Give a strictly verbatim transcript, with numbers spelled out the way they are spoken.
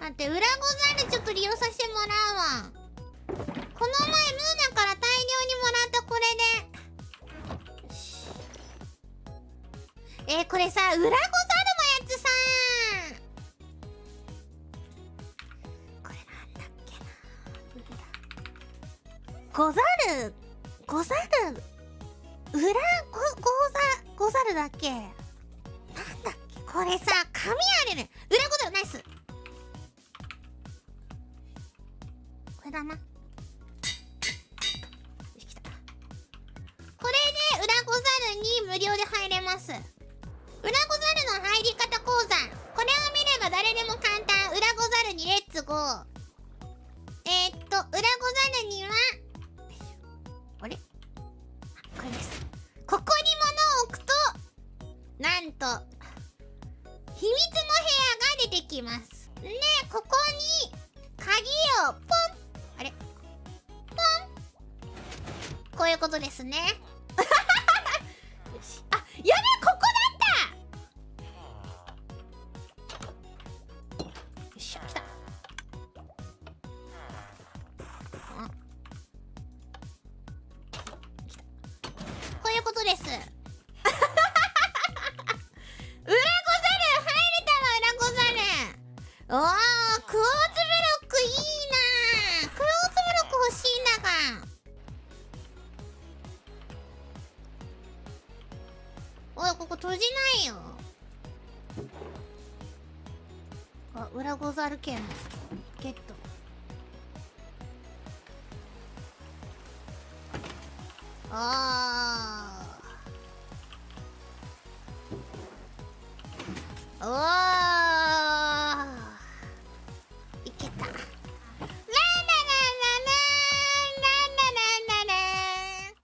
待って、裏ござるちょっと利用させてもらうわ。この前ムーナから大量にもらったこれで。えー、これさ、裏ござるのやつさこれなんだっけな。ござるござる裏ご、ござ、ござるだっけなんだっけこれさ、紙あるね。裏ござるナイス。これだな。よし、来た。これで裏ござるに無料で入れます。裏ござるの入り方講座。これを見れば誰でも簡単。裏ござるにレッツゴー。えー、っと、裏ござるには、あれ？あ、これです。ここに物を置くと、なんと、秘密の部屋が出てきます。で、ここに、鍵をポン！あれ？ポン！こういうことですね。よし。あ、やべえ、ここだった！よっしゃ、来た。あ、来た。こういうことです。裏ござる入れたわ、裏ござる。おー、クォーツブロックいいなー。クォーツブロック欲しいんだが。おい、ここ閉じないよ。あ、裏ござる券ゲット。あー。おー。